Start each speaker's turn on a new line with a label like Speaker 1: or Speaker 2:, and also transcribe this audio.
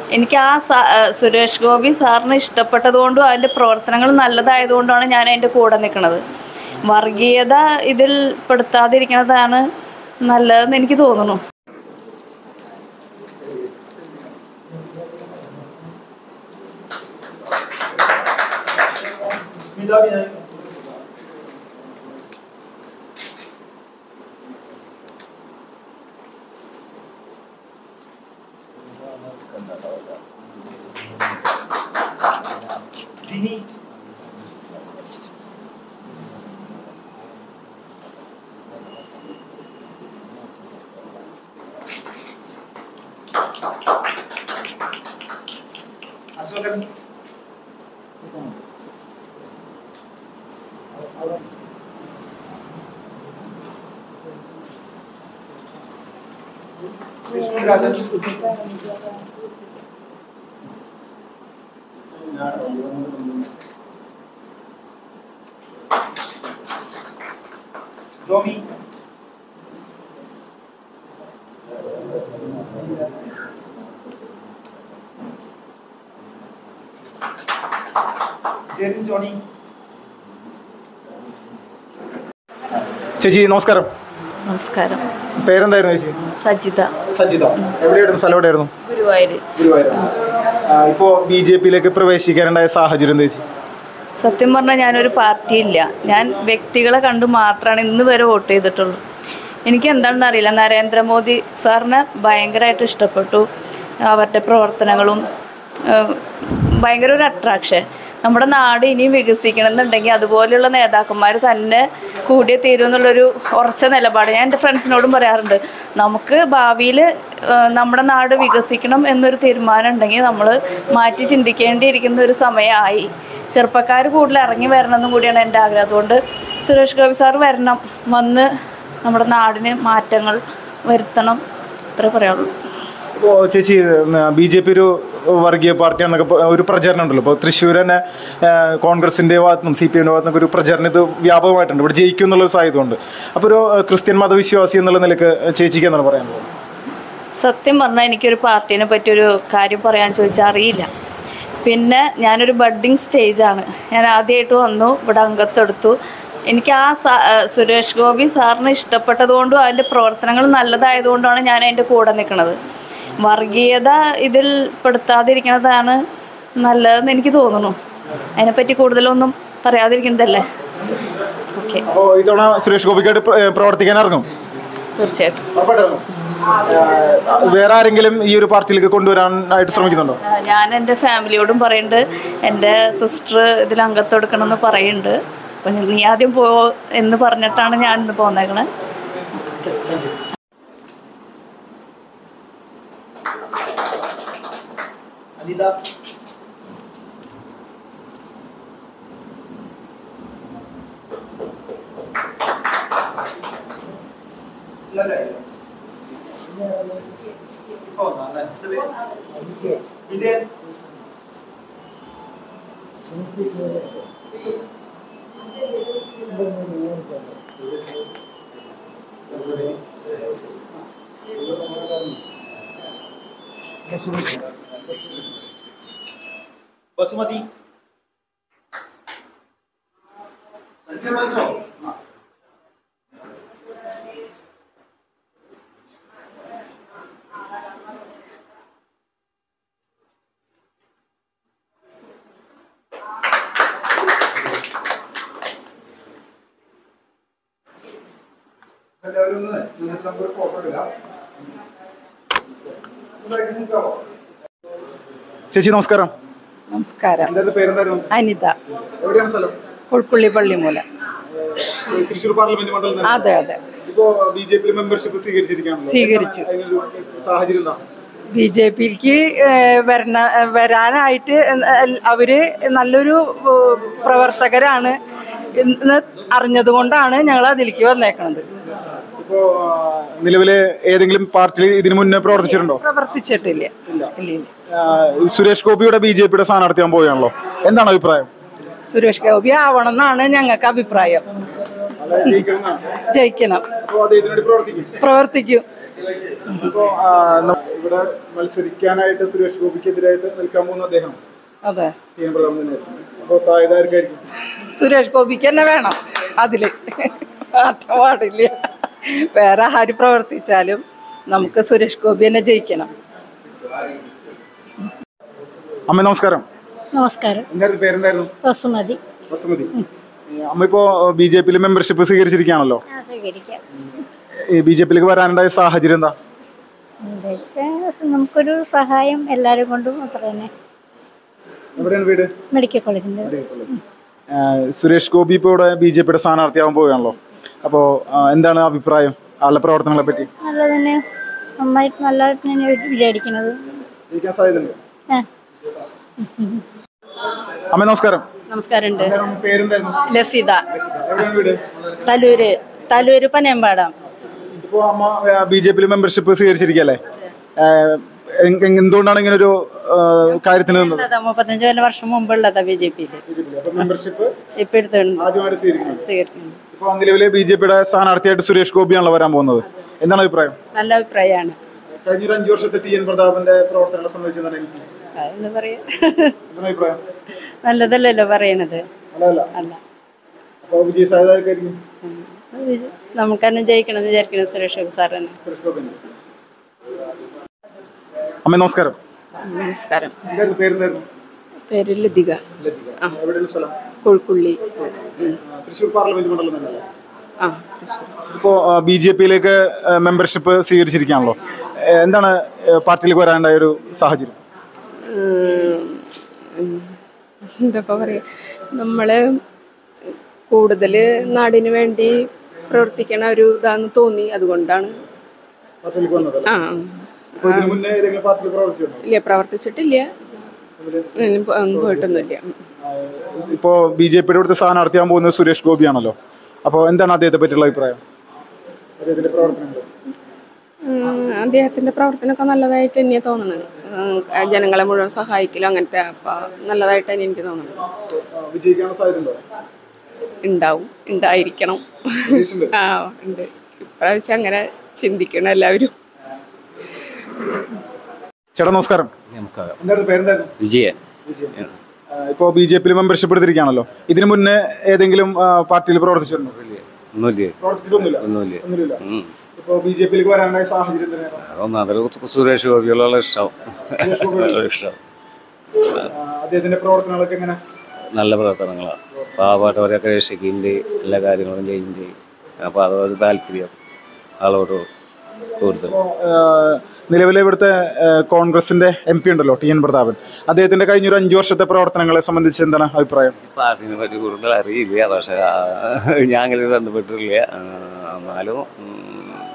Speaker 1: എനിക്ക് സുരേഷ് ഗോപി സാറിന് ഇഷ്ടപ്പെട്ടതുകൊണ്ടും അതിൻ്റെ പ്രവർത്തനങ്ങൾ നല്ലതായതുകൊണ്ടാണ് ഞാൻ അതിൻ്റെ കൂടെ നിൽക്കുന്നത്. വർഗീയത ഇതിൽ പെടുത്താതിരിക്കുന്നതാണ് നല്ലതെന്ന് എനിക്ക് തോന്നുന്നു.
Speaker 2: ചേച്ചി നമസ്കാരം.
Speaker 1: നമസ്കാരം.
Speaker 2: പേരെന്തായിരുന്നു ചേച്ചി?
Speaker 1: സജിത.
Speaker 2: സജിത. എവിടെയായിരുന്നു? സ്ഥലം എവിടെയായിരുന്നു? ഗുരുവായൂർ. ഇപ്പോ BJP-യിലേക്ക് പ്രവേശിക്കാനുണ്ടായ സാഹചര്യം എന്താ ചേച്ചി?
Speaker 1: സത്യം പറഞ്ഞാൽ ഞാനൊരു പാർട്ടിയില്ല. ഞാൻ വ്യക്തികളെ കണ്ടു മാത്രമാണ് ഇന്ന് വരെ വോട്ട് ചെയ്തിട്ടുള്ളൂ. എനിക്ക് എന്താണെന്ന് അറിയില്ല. നരേന്ദ്രമോദി സാറിനെ ഭയങ്കരമായിട്ട് ഇഷ്ടപ്പെട്ടു. അവരുടെ പ്രവർത്തനങ്ങളും ഭയങ്കര ഒരു അട്രാക്ഷൻ. നമ്മുടെ നാട് ഇനിയും വികസിക്കണമെന്നുണ്ടെങ്കിൽ അതുപോലെയുള്ള നേതാക്കന്മാർ തന്നെ കൂടിയേ തീരുമെന്നുള്ളൊരു ഉറച്ച നിലപാട് ഞാൻ എൻ്റെ ഫ്രണ്ട്സിനോടും പറയാറുണ്ട്. നമുക്ക് ഭാവിയിൽ നമ്മുടെ നാട് വികസിക്കണം എന്നൊരു തീരുമാനം ഉണ്ടെങ്കിൽ നമ്മൾ മാറ്റി ചിന്തിക്കേണ്ടിയിരിക്കുന്ന ഒരു സമയമായി. ചെറുപ്പക്കാർ കൂടുതൽ ഇറങ്ങി വരണമെന്നും കൂടിയാണ് എൻ്റെ ആഗ്രഹം. അതുകൊണ്ട് സുരേഷ് ഗോപി സാർ വരണം, വന്ന് നമ്മുടെ നാടിന് മാറ്റങ്ങൾ വരുത്തണം, അത്രേ പറയാനുള്ളൂ.
Speaker 2: ഇപ്പോൾ ചേച്ചി BJP ഒരു വർഗീയ പാർട്ടിയാണെന്നൊക്കെ ഒരു പ്രചരണം ഉണ്ടല്ലോ. ഇപ്പോൾ തൃശ്ശൂർ തന്നെ കോൺഗ്രസിൻ്റെ ഭാഗത്തുനിന്നും CPM-ൻ്റെ ഭാഗത്തുനിന്നൊക്കെ ഒരു പ്രചരണം ഇത് വ്യാപകമായിട്ടുണ്ട്. ഇവിടെ ജയിക്കും എന്നുള്ളൊരു സാധ്യതയുണ്ട്. അപ്പോൾ ഒരു ക്രിസ്ത്യൻ മതവിശ്വാസി എന്നുള്ള നിലയ്ക്ക് ചേച്ചിക്ക് എന്താണ് പറയാനുള്ളത്?
Speaker 1: സത്യം പറഞ്ഞാൽ എനിക്കൊരു പാർട്ടീനെ പറ്റിയൊരു കാര്യം പറയാൻ ചോദിച്ചാൽ അറിയില്ല. പിന്നെ ഞാനൊരു ബഡ്ഡിങ് സ്റ്റേജാണ്. ഞാൻ ആദ്യമായിട്ട് വന്നു, ഇവിടെ അംഗത്തെടുത്തു. എനിക്ക് സുരേഷ് ഗോപി സാറിന് ഇഷ്ടപ്പെട്ടതുകൊണ്ടും അതിൻ്റെ പ്രവർത്തനങ്ങൾ നല്ലതായതുകൊണ്ടാണ് ഞാൻ അതിൻ്റെ കൂടെ നിൽക്കുന്നത്. വർഗീയത ഇതിൽ പെടുത്താതിരിക്കുന്നതാണ് നല്ലതെന്ന് എനിക്ക് തോന്നുന്നു. അതിനെപ്പറ്റി കൂടുതലൊന്നും പറയാതിരിക്കുന്നതല്ലേ. ഓക്കെ.
Speaker 2: ഇത്തവണ സുരേഷ് ഗോപിക്കായിട്ട് പ്രവർത്തിക്കാൻ ഇറങ്ങും?
Speaker 1: തീർച്ചയായിട്ടും.
Speaker 2: വേറെ ആരെങ്കിലും ഈ ഒരു പാർട്ടിയിലേക്ക് കൊണ്ടുവരാനായിട്ട് ശ്രമിക്കുന്നുണ്ടോ?
Speaker 1: ഞാൻ എൻ്റെ ഫാമിലിയോടും പറയുന്നുണ്ട്. എൻ്റെ സിസ്റ്റർ ഇതിൽ അംഗത്തെടുക്കണമെന്ന് പറയുന്നുണ്ട്. അപ്പം നീ ആദ്യം പോ എന്ന് പറഞ്ഞിട്ടാണ് ഞാൻ ഇന്ന് പോന്നേക്കണേ.
Speaker 2: ബസുമതി ചേച്ചി നമസ്കാരം.
Speaker 3: നമസ്കാരം.
Speaker 2: പേരെന്തായിരുന്നു?
Speaker 3: അനിത.
Speaker 2: എവിടെയാണ് സ്ഥലം?
Speaker 3: ഉൾപ്പുള്ളി പള്ളിമൂല.
Speaker 2: തൃശ്ശൂർ പാർലമെന്റ് മണ്ഡലം.
Speaker 3: അതെ അതെ.
Speaker 2: ഇപ്പോ BJP മെമ്പർഷിപ്പ്
Speaker 3: സ്വീകരിച്ചു.
Speaker 2: സാഹചര്യം
Speaker 3: BJP-ക്ക് വരാനായിട്ട് അവര് നല്ലൊരു പ്രവർത്തകരാണ് എന്ന് അറിഞ്ഞതുകൊണ്ടാണ് ഞങ്ങൾ അതിലേക്ക് വന്നേക്കുന്നത്.
Speaker 2: ഇപ്പോ നിലവിലെ ഏതെങ്കിലും പാർട്ടിയിൽ ഇതിനു മുന്നേ പ്രവർത്തിച്ചിട്ടുണ്ടോ?
Speaker 3: പ്രവർത്തിച്ചിട്ടില്ല.
Speaker 2: സുരേഷ് ഗോപിയുടെ BJP-യുടെ സ്ഥാനാർത്ഥിയാൻ പോവുകയാണല്ലോ, എന്താണ് അഭിപ്രായം?
Speaker 3: സുരേഷ് ഗോപി ആവണമെന്നാണ് ഞങ്ങൾക്ക് അഭിപ്രായം. ജയിക്കണം. പ്രവർത്തിക്കും.
Speaker 2: ഇപ്പോൾ ഇവിടെ മത്സരിക്കാനായിട്ട് സുരേഷ് ഗോപിക്കെതിരായിട്ട് നിൽക്കാൻ പോകുന്ന അദ്ദേഹം
Speaker 3: അതെ
Speaker 2: അപ്പോൾ സാധ്യത ആർക്കായിരിക്കും?
Speaker 3: സുരേഷ് ഗോപിക്ക് തന്നെ വേണം, അതില് മാറ്റം പാടില്ല. വേറെ ആര് പ്രവർത്തിച്ചാലും നമുക്ക് സുരേഷ് ഗോപി തന്നെ ജയിക്കണം.
Speaker 2: അമ്മ നമസ്കാരം.
Speaker 4: നമസ്കാരം.
Speaker 2: എന്തായിരുന്നു പേരെന്തായിരുന്നു?
Speaker 4: വസുമതി.
Speaker 2: വസുമതി. അമ്മ ഇപ്പോൾ BJP മെമ്പർഷിപ്പ് സ്വീകരിച്ചിരിക്കുകയാണല്ലോ.
Speaker 4: സ്വീകരിക്കാം.
Speaker 2: ഈ BJP വരാനുണ്ടായ സാഹചര്യം എന്താ?
Speaker 4: നമുക്കൊരു സഹായം എല്ലാവരും കൊണ്ടും അത്ര തന്നെ.
Speaker 2: എവിടെയാണ് വീട്?
Speaker 4: മെഡിക്കൽ കോളേജിൻ്റെ.
Speaker 2: സുരേഷ് ഗോപി ഇപ്പോൾ ഇവിടെ BJP സ്ഥാനാർത്ഥിയാവാൻ പോവുകയാണല്ലോ. അപ്പോൾ എന്താണ് അഭിപ്രായം ആളുടെ പ്രവർത്തനങ്ങളെ പറ്റി?
Speaker 4: നല്ല തന്നെ, നന്നായിട്ട് നല്ലതായിട്ട് ഞാൻ വിചാരിക്കുന്നത്.
Speaker 2: അമ്മ നമസ്കാരം.
Speaker 3: നമസ്കാരം.
Speaker 2: പേരെന്തായിരുന്നു?
Speaker 3: ലസിത.
Speaker 2: എവിടെയാണ് വീട്?
Speaker 3: തലൂര് പനയമ്പാടം.
Speaker 2: ഇപ്പോൾ അമ്മ BJP മെമ്പർഷിപ്പ് സ്വീകരിച്ചിരിക്കുകയല്ലേ? എന്തുകൊണ്ടാണ് ഇങ്ങനെ ഒരു കാര്യത്തിന്?
Speaker 3: 35 വർഷം മുമ്പുള്ളതാ BJP.
Speaker 2: മെമ്പർഷിപ്പ്
Speaker 3: ഇപ്പൊ എടുത്തുണ്ട്.
Speaker 2: ഇപ്പോൾ നിലവിലെ BJP സ്ഥാനാർത്ഥിയായിട്ട് സുരേഷ് ഗോപിയാണല്ലോ വരാൻ പോകുന്നത്. എന്താണ് അഭിപ്രായം?
Speaker 3: നല്ല അഭിപ്രായമാണ്.
Speaker 2: കഴിഞ്ഞ 5 വർഷത്തെ TN പ്രതാപന്റെ പ്രവർത്തനങ്ങളെ സംബന്ധിച്ച്
Speaker 3: എന്താ പറയാ, നല്ലതല്ലല്ലോ പറയണത്. അല്ല, നമുക്ക് തന്നെ ജയിക്കണം എന്ന് വിചാരിക്കണം. സുരേഷ് ഗോപി സാർ തന്നെ.
Speaker 2: അമ്മ നമസ്കാരം.
Speaker 3: നമസ്കാരം.
Speaker 2: പേര്
Speaker 3: ലതിക. കോഴിക്കുള്ളി.
Speaker 2: തൃശ്ശൂർ പാർലമെന്റ് മണ്ഡലം തന്നെയല്ലേ? ഇപ്പോൾ BJP മെമ്പർഷിപ്പ് സ്വീകരിച്ചിരിക്കുകയാണല്ലോ. എന്താണ് പാർട്ടിയിലേക്ക് വരാനുണ്ടായ ഒരു സാഹചര്യം?
Speaker 5: എന്താ പറയുക, നമ്മൾ കൂടുതൽ നാടിന് വേണ്ടി പ്രവർത്തിക്കണ ഒരു ഇതാന്ന് തോന്നി, അതുകൊണ്ടാണ്. ഇല്ല, പ്രവർത്തിച്ചിട്ടില്ല, പോയിട്ടൊന്നുമില്ല.
Speaker 2: ഇപ്പോൾ BJP ഇവിടുത്തെ സ്ഥാനാർത്ഥിയാൻ പോകുന്നത് സുരേഷ് ഗോപിയാണല്ലോ. അപ്പോൾ എന്താണ് അദ്ദേഹത്തെ പറ്റിയുള്ള അഭിപ്രായം?
Speaker 5: അദ്ദേഹത്തിൻ്റെ പ്രവർത്തനമൊക്കെ നല്ലതായിട്ട് തന്നെയാണ് തോന്നുന്നത്. ജനങ്ങളെ മുഴുവൻ സഹായിക്കലും അങ്ങനത്തെ നല്ലതായിട്ട് തന്നെ എനിക്ക് തോന്നുന്നത്. ഉണ്ടാവും, ഉണ്ടായിരിക്കണം. ഉണ്ട്. ഇപ്രാവശ്യം അങ്ങനെ ചിന്തിക്കണം എല്ലാവരും.
Speaker 2: ചേട്ടാ നമസ്കാരം.
Speaker 6: വിജയൻ.
Speaker 2: ഇപ്പോൾ BJP മെമ്പർഷിപ്പ് എടുത്തിരിക്കുകയാണല്ലോ. ഇതിനു മുന്നേ ഏതെങ്കിലും പാർട്ടിയിൽ പ്രവർത്തിച്ചിട്ടുണ്ടോ? ഒന്നുമില്ല. ഇപ്പോൾ BJP വരാനുണ്ടായ സാഹചര്യം?
Speaker 6: സുരേഷ് ഗോപിയുള്ള ഇഷ്ടം.
Speaker 2: അദ്ദേഹത്തിന്റെ പ്രവർത്തനങ്ങളൊക്കെ എങ്ങനെ?
Speaker 6: നല്ല പ്രവർത്തനങ്ങളാണ്. പാവപ്പെട്ടവരെയൊക്കെ രക്ഷിക്കുന്നുണ്ട്, എല്ലാ കാര്യങ്ങളും ചെയ്യുന്നുണ്ട്. അപ്പോൾ അതൊരു താല്പര്യം ആളോട് കൂടുതൽ.
Speaker 2: നിലവിലെ ഇവിടുത്തെ കോൺഗ്രസിന്റെ MP ഉണ്ടല്ലോ, TN പ്രതാപൻ, അദ്ദേഹത്തിന്റെ കഴിഞ്ഞ 5 വർഷത്തെ പ്രവർത്തനങ്ങളെ സംബന്ധിച്ച് എന്താണ് അഭിപ്രായം?
Speaker 6: പാർട്ടിനെ പറ്റി കൂടുതൽ അറിയില്ല, പക്ഷെ ഞാൻ അങ്ങനെ ബന്ധപ്പെട്ടിട്ടില്ല. എന്നാലും